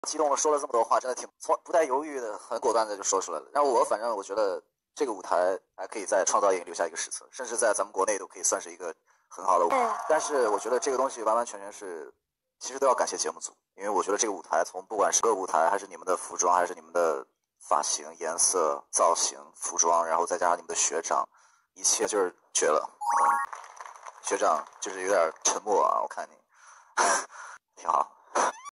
激动的说了这么多话，真的挺不带犹豫的，很果断的就说出来了。然后反正我觉得这个舞台还可以在创造营留下一个史册，甚至在咱们国内都可以算是一个很好的舞台。但是我觉得这个东西完完全全是，其实都要感谢节目组，因为我觉得这个舞台从不管是歌舞台，还是你们的服装，还是你们的发型、颜色、造型、服装，然后再加上你们的学长，一切就是绝了。学长就是有点沉默啊，我看你挺好。